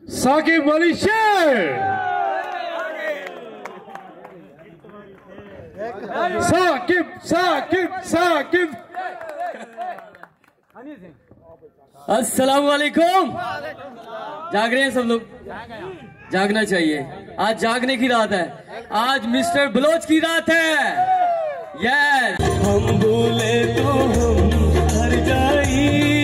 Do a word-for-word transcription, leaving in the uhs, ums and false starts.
साकिब अली शेर, साकिब साकिब साकिब। अस्सलाम वालेकुम। जाग रहे हैं सब लोग? जागना चाहिए। आज जागने की रात है, आज मिस्टर बलोच की रात है। यस, हम बोले तो हम हर जाई।